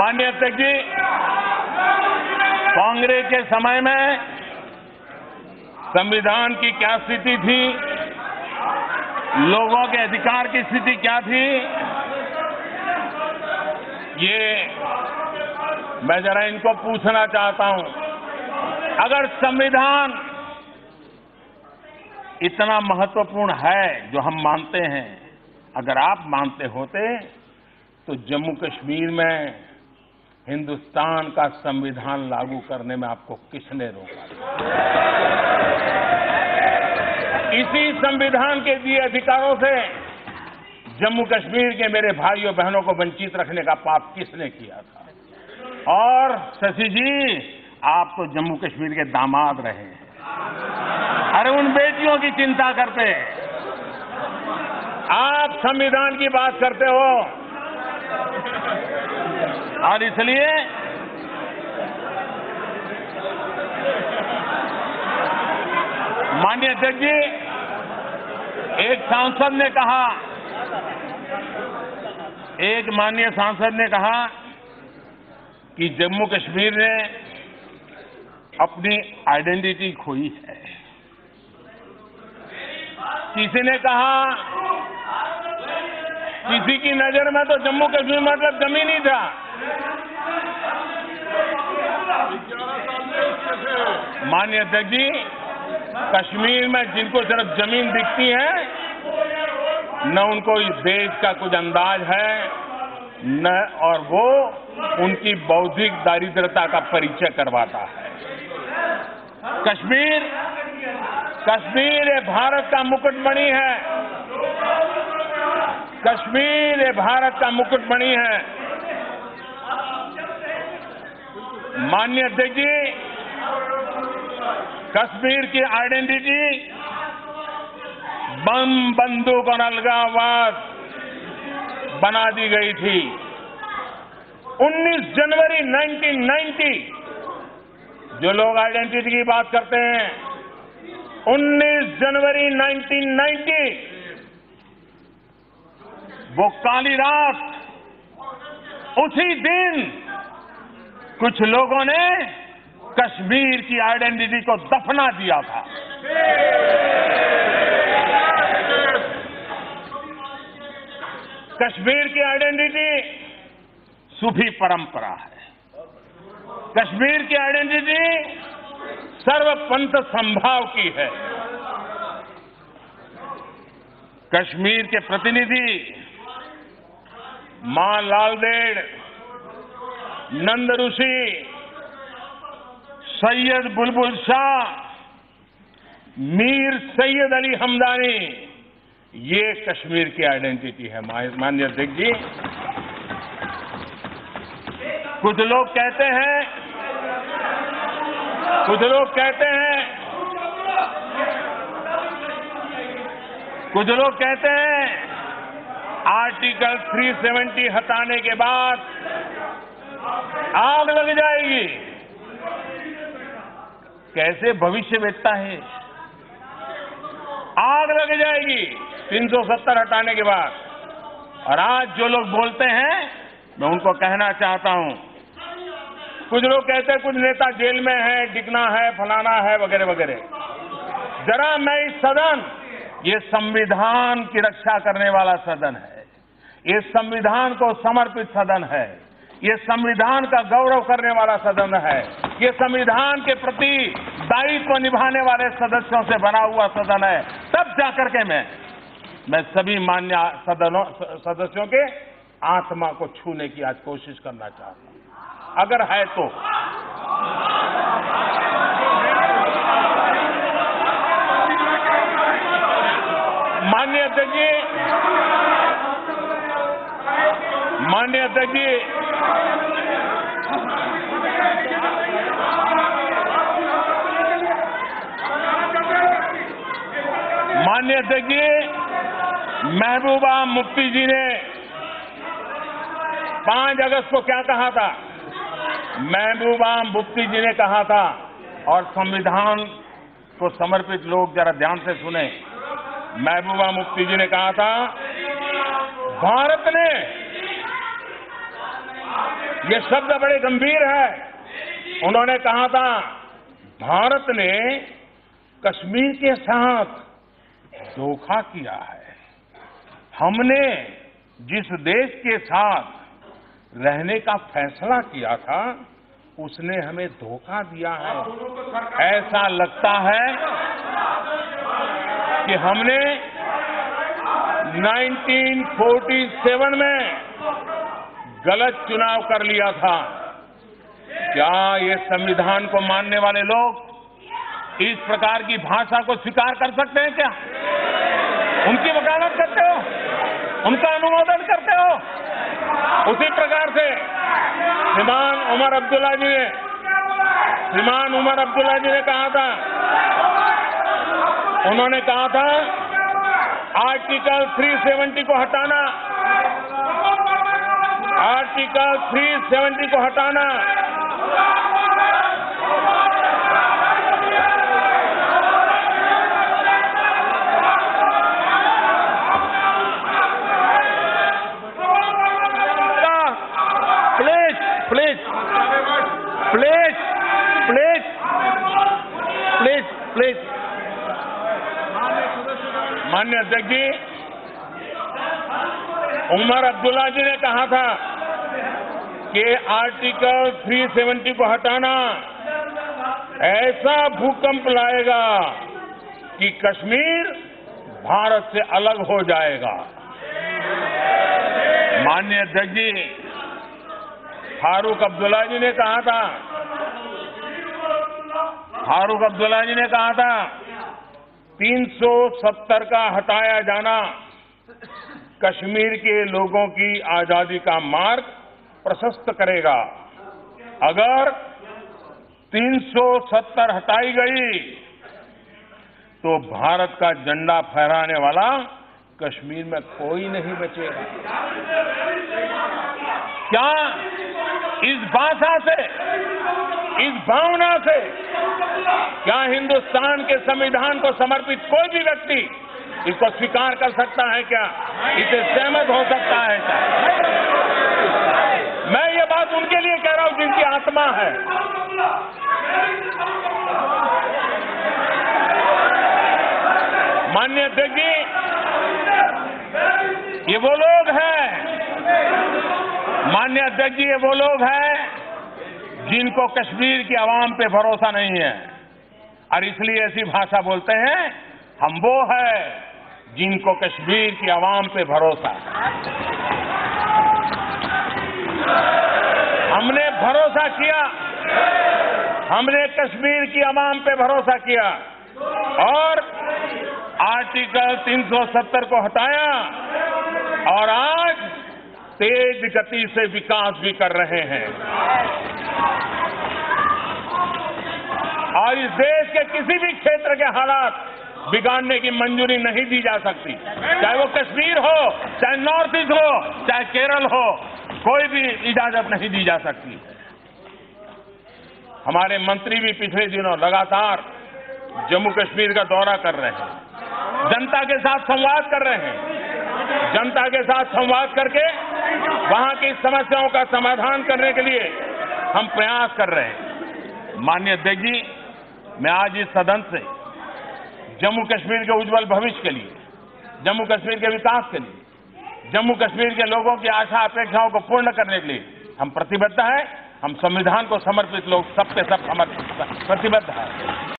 माननीय अध्यक्ष जी, कांग्रेस के समय में संविधान की क्या स्थिति थी, लोगों के अधिकार की स्थिति क्या थी, ये मैं जरा इनको पूछना चाहता हूं। अगर संविधान इतना महत्वपूर्ण है जो हम मानते हैं, अगर आप मानते होते तो जम्मू कश्मीर में हिंदुस्तान का संविधान लागू करने में आपको किसने रोका? इसी संविधान के दिए अधिकारों से जम्मू कश्मीर के मेरे भाइयों बहनों को वंचित रखने का पाप किसने किया था? और शशि जी, आप तो जम्मू कश्मीर के दामाद रहे हैं। अरे उन बेटियों की चिंता करते, आप संविधान की बात करते हो। और इसलिए माननीय अध्यक्ष जी, एक सांसद ने कहा, एक माननीय सांसद ने कहा कि जम्मू कश्मीर ने अपनी आइडेंटिटी खोई है। किसी ने कहा, किसी की नजर में तो जम्मू कश्मीर मतलब जमीन ही था। माननीय अध्यक्ष जी, कश्मीर में जिनको सिर्फ जमीन दिखती है, न उनको इस देश का कुछ अंदाज है, न और वो उनकी बौद्धिक दारिद्रता का परिचय करवाता है। कश्मीर ये भारत का मुकुटमणि है। कश्मीर ये भारत का मुकुटमणि है। माननीय अध्यक्ष जी, कश्मीर की आइडेंटिटी बम, बंदूक और अलगाववाद बना दी गई थी। 19 जनवरी 1990, जो लोग आइडेंटिटी की बात करते हैं, 19 जनवरी 1990, वो काली रात, उसी दिन कुछ लोगों ने कश्मीर की आइडेंटिटी को दफना दिया था। कश्मीर की आइडेंटिटी सूफी परंपरा है। कश्मीर की आइडेंटिटी सर्वपंथ संभाव की है। कश्मीर के प्रतिनिधि मां लालदेड़, नंद ऋषि, सैयद बुलबुल शाह, मीर सैयद अली हमदानी, ये कश्मीर की आइडेंटिटी है। माननीय अध्यक्ष जी, कुछ लोग कहते हैं आर्टिकल 370 हटाने के बाद आग लग जाएगी। कैसे भविष्यवेत्ता है? आग लग जाएगी 370 हटाने के बाद। और आज जो लोग बोलते हैं, मैं उनको कहना चाहता हूं, कुछ लोग कहते हैं कुछ नेता जेल में है, डिकना है, फलाना है, वगैरह वगैरह। जरा मैं इस सदन, ये संविधान की रक्षा करने वाला सदन है, ये संविधान को समर्पित सदन है, ये संविधान का गौरव करने वाला सदन है, ये संविधान के प्रति दायित्व निभाने वाले सदस्यों से बना हुआ सदन है। तब जाकर के मैं सभी मान्य सदस्यों के आत्मा को छूने की आज कोशिश करना चाहता हूं, अगर है तो। माननीय अध्यक्ष जी, माननीय अध्यक्ष जी, माननीय अध्यक्ष जी, महबूबा मुफ्ती जी ने 5 अगस्त को क्या कहा था? महबूबा मुफ्ती जी ने कहा था, और संविधान को समर्पित लोग जरा ध्यान से सुने। महबूबा मुफ्ती जी ने कहा था, भारत ने ये शब्द बड़े गंभीर है। उन्होंने कहा था भारत ने कश्मीर के साथ धोखा किया है। हमने जिस देश के साथ रहने का फैसला किया था उसने हमें धोखा दिया है। ऐसा लगता है कि हमने 1947 में गलत चुनाव कर लिया था। क्या ये संविधान को मानने वाले लोग इस प्रकार की भाषा को स्वीकार कर सकते हैं क्या? उनकी वकालत करते हो, उनका अनुमोदन करते हो? उसी प्रकार से श्रीमान उमर अब्दुल्ला जी ने कहा था, उन्होंने कहा था आर्टिकल 370 को हटाना, आर्टिकल 370 को हटाना। प्लीज माननीय अध्यक्ष जी, उमर अब्दुल्ला जी ने कहा था कि आर्टिकल 370 को हटाना ऐसा भूकंप लाएगा कि कश्मीर भारत से अलग हो जाएगा। माननीय अध्यक्ष जी, फारूक अब्दुल्ला जी ने कहा था, फारूक अब्दुल्ला जी ने कहा था 370 का हटाया जाना कश्मीर के लोगों की आजादी का मार्ग प्रशस्त करेगा। अगर 370 हटाई गई तो भारत का झंडा फहराने वाला कश्मीर में कोई नहीं बचेगा। क्या इस भाषा से, इस भावना से क्या हिंदुस्तान के संविधान को समर्पित कोई भी व्यक्ति इसको स्वीकार कर सकता है क्या? इसे सहमत हो सकता है क्या? मैं ये बात उनके लिए कह रहा हूं जिनकी आत्मा है। माननीय अध्यक्ष जी, ये वो लोग हैं, माननीय अध्यक्ष जी, ये वो लोग हैं जिनको कश्मीर की आवाम पे भरोसा नहीं है और इसलिए ऐसी भाषा बोलते हैं। हम वो है जिनको कश्मीर की आवाम पे भरोसा है। हमने भरोसा किया, हमने कश्मीर की आवाम पे भरोसा किया और आर्टिकल 370 को हटाया और आज तेज गति से विकास भी कर रहे हैं। और इस देश के किसी भी क्षेत्र के हालात बिगाड़ने की मंजूरी नहीं दी जा सकती, चाहे वो कश्मीर हो, चाहे नॉर्थ ईस्ट हो, चाहे केरल हो, कोई भी इजाजत नहीं दी जा सकती। हमारे मंत्री भी पिछले दिनों लगातार जम्मू कश्मीर का दौरा कर रहे हैं, जनता के साथ संवाद कर रहे हैं, जनता के साथ संवाद करके वहां की समस्याओं का समाधान करने के लिए हम प्रयास कर रहे हैं। माननीय अध्यक्ष जी, मैं आज इस सदन से जम्मू कश्मीर के उज्जवल भविष्य के लिए, जम्मू कश्मीर के विकास के लिए, जम्मू कश्मीर के लोगों की आशा अपेक्षाओं को पूर्ण करने के लिए हम प्रतिबद्ध हैं। हम संविधान को समर्पित लोग सबके सब प्रतिबद्ध हैं।